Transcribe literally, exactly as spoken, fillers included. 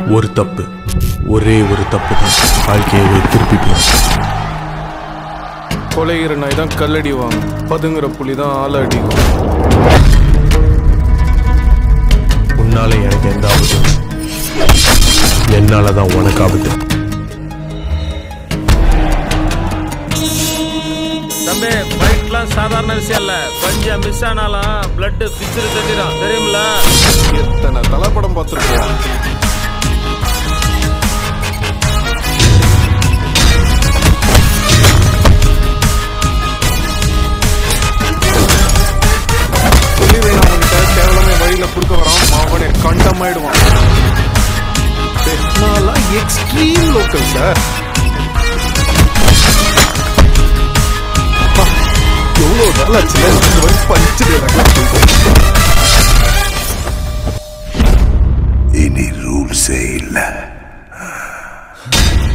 ஒரு தப்பு, ஒரே ஒரு தப்பு தான் வாழ்க்கையவே திருப்பி போகும். கொலைகிற நாய் தான் கல்லடிவாங்க, பதுங்குற புலி தான் ஆள அடிக்கும். உன்னால எனக்கு எந்த ஆபத்தும், என்னாலதான் உனக்கு ஆபத்து. தம்பி, பைக்லாம் சாதாரண விஷயம் இல்ல. கொஞ்சம் மிஸ் ஆனாலும் பிளட் பிச்சுரு தட்டிடும், தெரியுமில்ல? எத்தனை தலைப்படம் பார்த்துருக்கோம். கேவலமே வழியில குறுக்க வரான், மாவனே கண்டமாயிடுவான். Extreme local sir. எவ்வளோ நாள் ஆச்சுல பஞ்சு. இனி ரூல்ஸே இல்லை.